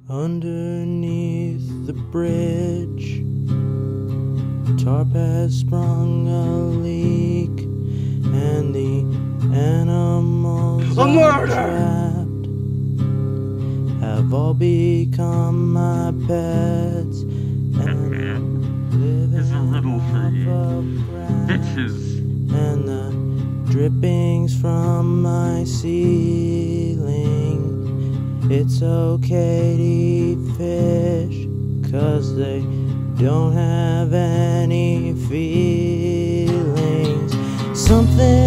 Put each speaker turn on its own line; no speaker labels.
Underneath the bridge, tarp has sprung a leak, and the animals are trapped have all become my pets, and
This is a little for you. Bitches.
And the drippings from my ceiling. It's okay to eat fish, 'cause they don't have any feelings. Something